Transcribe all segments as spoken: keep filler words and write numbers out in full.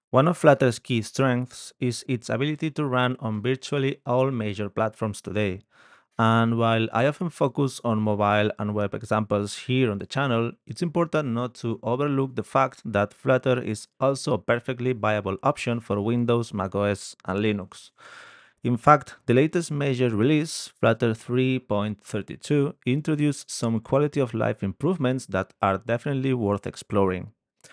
One of Flutter's key strengths is its ability to run on virtually all major platforms today. And while I often focus on mobile and web examples here on the channel, it's important not to overlook the fact that Flutter is also a perfectly viable option for Windows, macOS, and Linux. In fact, the latest major release, Flutter three point thirty-two, introduced some quality of life improvements that are definitely worth exploring.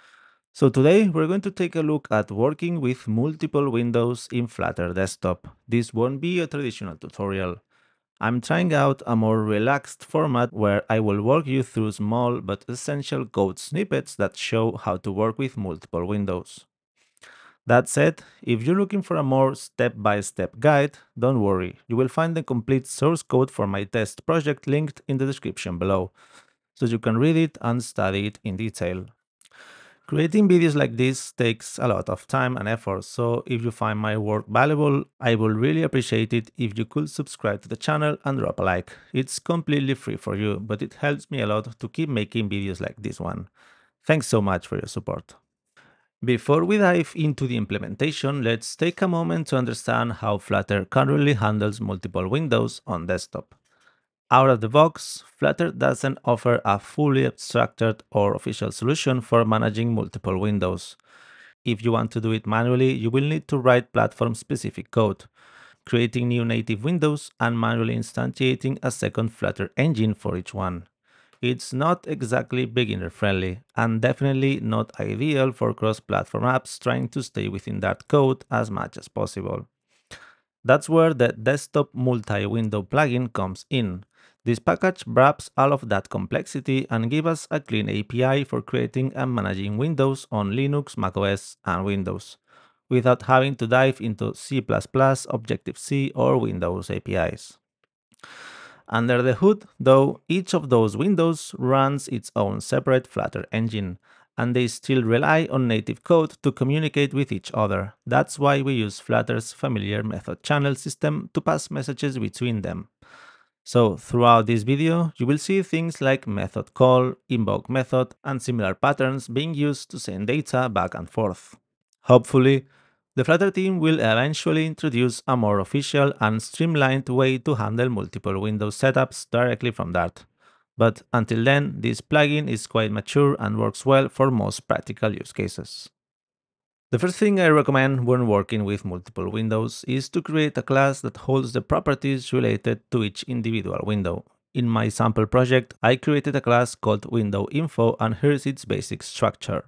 So today we're going to take a look at working with multiple windows in Flutter Desktop. This won't be a traditional tutorial. I'm trying out a more relaxed format where I will walk you through small but essential code snippets that show how to work with multiple windows. That said, if you're looking for a more step-by-step guide, don't worry, you will find the complete source code for my test project linked in the description below, so you can read it and study it in detail. Creating videos like this takes a lot of time and effort, so if you find my work valuable, I would really appreciate it if you could subscribe to the channel and drop a like. It's completely free for you, but it helps me a lot to keep making videos like this one. Thanks so much for your support. Before we dive into the implementation, let's take a moment to understand how Flutter currently handles multiple windows on desktop. Out of the box, Flutter doesn't offer a fully abstracted or official solution for managing multiple windows. If you want to do it manually, you will need to write platform-specific code, creating new native windows and manually instantiating a second Flutter engine for each one. It's not exactly beginner-friendly, and definitely not ideal for cross-platform apps trying to stay within that code as much as possible. That's where the Desktop Multi-Window plugin comes in. This package wraps all of that complexity and gives us a clean A P I for creating and managing windows on Linux, macOS, and Windows, without having to dive into C plus plus, Objective-C, or Windows A P Is. Under the hood, though, each of those windows runs its own separate Flutter engine, and they still rely on native code to communicate with each other. That's why we use Flutter's familiar method channel system to pass messages between them. So throughout this video, you will see things like method call, invoke method, and similar patterns being used to send data back and forth. Hopefully, the Flutter team will eventually introduce a more official and streamlined way to handle multiple Windows setups directly from Dart. But until then, this plugin is quite mature and works well for most practical use cases. The first thing I recommend when working with multiple windows is to create a class that holds the properties related to each individual window. In my sample project, I created a class called WindowInfo, and here's its basic structure.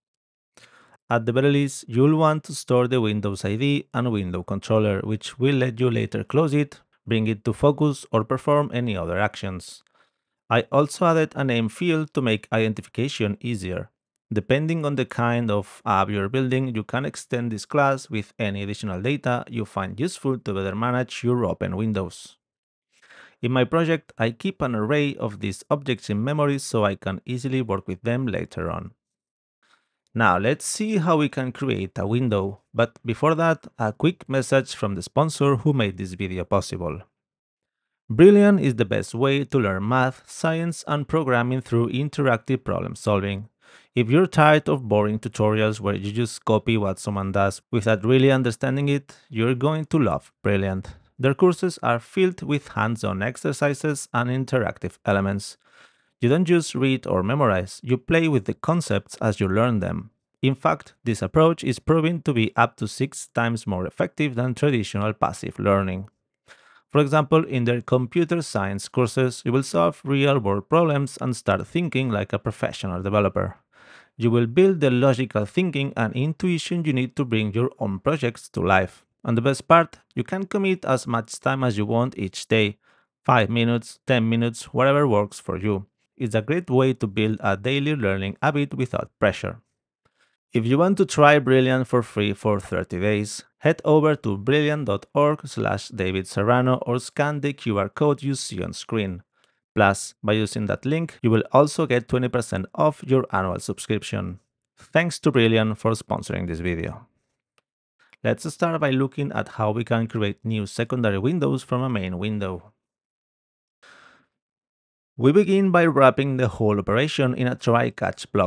At the very least, you'll want to store the Windows I D and window controller, which will let you later close it, bring it to focus, or perform any other actions. I also added a name field to make identification easier. Depending on the kind of app you're building, you can extend this class with any additional data you find useful to better manage your open windows. In my project, I keep an array of these objects in memory so I can easily work with them later on. Now let's see how we can create a window, but before that, a quick message from the sponsor who made this video possible. Brilliant is the best way to learn math, science, and programming through interactive problem solving. If you're tired of boring tutorials where you just copy what someone does without really understanding it, you're going to love Brilliant. Their courses are filled with hands-on exercises and interactive elements. You don't just read or memorize, you play with the concepts as you learn them. In fact, this approach is proven to be up to six times more effective than traditional passive learning. For example, in their computer science courses, you will solve real-world problems and start thinking like a professional developer. You will build the logical thinking and intuition you need to bring your own projects to life. And the best part, you can commit as much time as you want each day. five minutes, ten minutes, whatever works for you. It's a great way to build a daily learning habit without pressure. If you want to try Brilliant for free for thirty days, head over to brilliant.org slash David Serrano or scan the Q R code you see on screen. Plus, by using that link, you will also get twenty percent off your annual subscription. Thanks to Brilliant for sponsoring this video. Let's start by looking at how we can create new secondary windows from a main window. We begin by wrapping the whole operation in a try-catch block.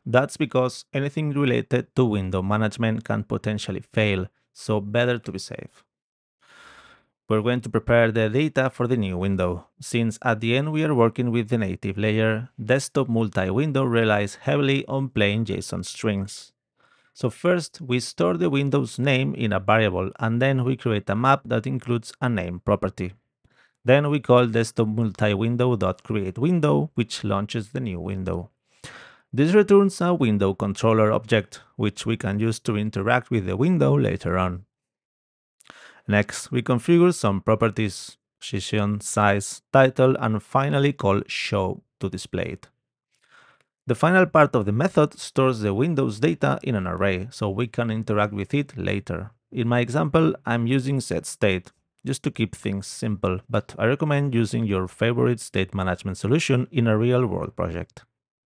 That's because anything related to window management can potentially fail, so better to be safe. We're going to prepare the data for the new window. Since at the end we are working with the native layer, desktop multi-window relies heavily on plain JSON strings. So first, we store the window's name in a variable, and then we create a map that includes a name property. Then we call desktop multi-window.createWindow, which launches the new window. This returns a window controller object, which we can use to interact with the window later on. Next, we configure some properties, position, size, title, and finally call show to display it. The final part of the method stores the Windows data in an array, so we can interact with it later. In my example, I'm using setState, just to keep things simple, but I recommend using your favorite state management solution in a real-world project.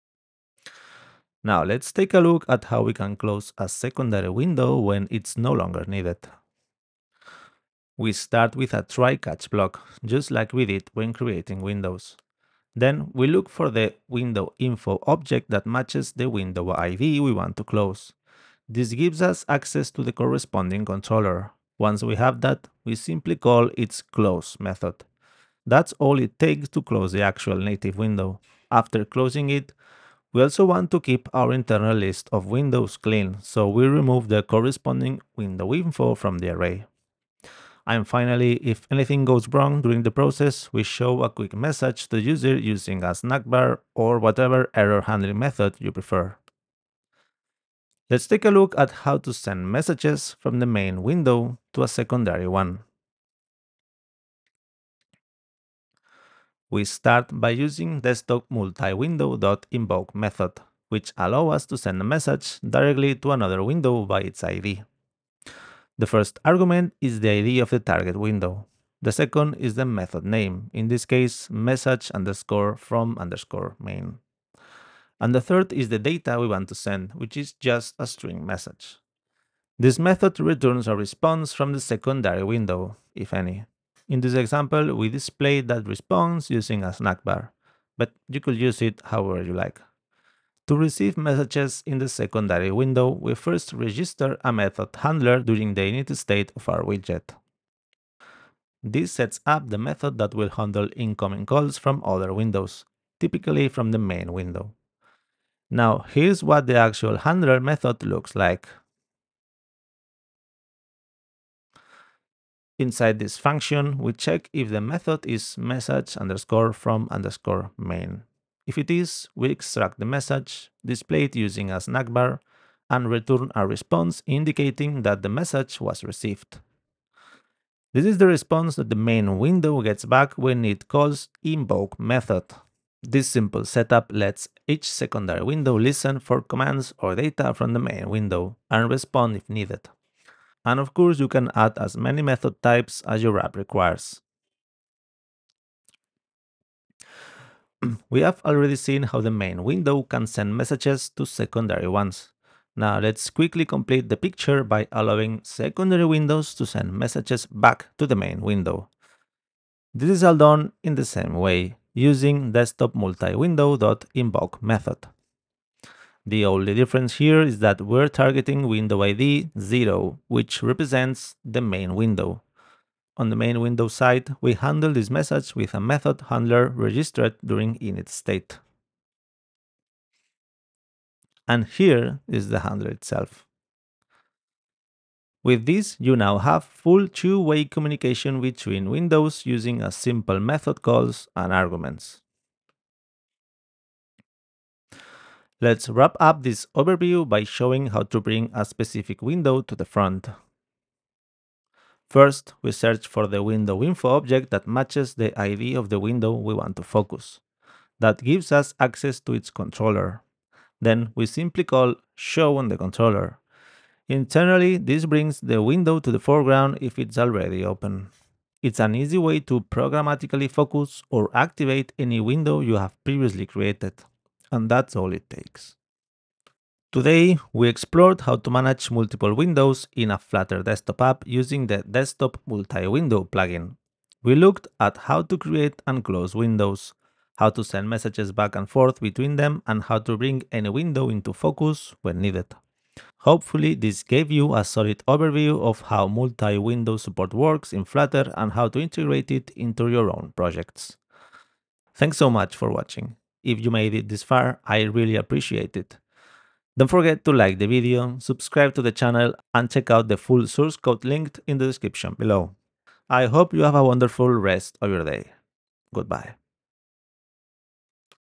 Now let's take a look at how we can close a secondary window when it's no longer needed. We start with a try-catch block, just like we did when creating windows. Then we look for the window info object that matches the window I D we want to close. This gives us access to the corresponding controller. Once we have that, we simply call its close method. That's all it takes to close the actual native window. After closing it, we also want to keep our internal list of windows clean, so we remove the corresponding window info from the array. And finally, if anything goes wrong during the process, we show a quick message to the user using a snack bar or whatever error handling method you prefer. Let's take a look at how to send messages from the main window to a secondary one. We start by using desktop multi-window.invoke method, which allows us to send a message directly to another window by its I D. The first argument is the I D of the target window. The second is the method name, in this case message underscore from underscore main. And the third is the data we want to send, which is just a string message. This method returns a response from the secondary window, if any. In this example, we display that response using a snack bar, but you could use it however you like. To receive messages in the secondary window, we first register a method handler during the init state of our widget. This sets up the method that will handle incoming calls from other windows, typically from the main window. Now, here's what the actual handler method looks like. Inside this function, we check if the method is message underscore from underscore main. If it is, we extract the message, display it using a snack bar, and return a response indicating that the message was received. This is the response that the main window gets back when it calls invoke method. This simple setup lets each secondary window listen for commands or data from the main window and respond if needed. And of course, you can add as many method types as your app requires. We have already seen how the main window can send messages to secondary ones. Now let's quickly complete the picture by allowing secondary windows to send messages back to the main window. This is all done in the same way, using desktop multi-window.invoke method. The only difference here is that we're targeting window I D zero, which represents the main window. On the main window side, we handle this message with a method handler registered during init state. And here is the handler itself. With this, you now have full two-way communication between windows using a simple method calls and arguments. Let's wrap up this overview by showing how to bring a specific window to the front. First, we search for the window info object that matches the I D of the window we want to focus. That gives us access to its controller. Then we simply call show on the controller. Internally, this brings the window to the foreground if it's already open. It's an easy way to programmatically focus or activate any window you have previously created. And that's all it takes. Today, we explored how to manage multiple windows in a Flutter Desktop app using the Desktop Multi-Window plugin. We looked at how to create and close windows, how to send messages back and forth between them, and how to bring any window into focus when needed. Hopefully, this gave you a solid overview of how multi-window support works in Flutter and how to integrate it into your own projects. Thanks so much for watching. If you made it this far, I really appreciate it. Don't forget to like the video, subscribe to the channel, and check out the full source code linked in the description below. I hope you have a wonderful rest of your day. Goodbye.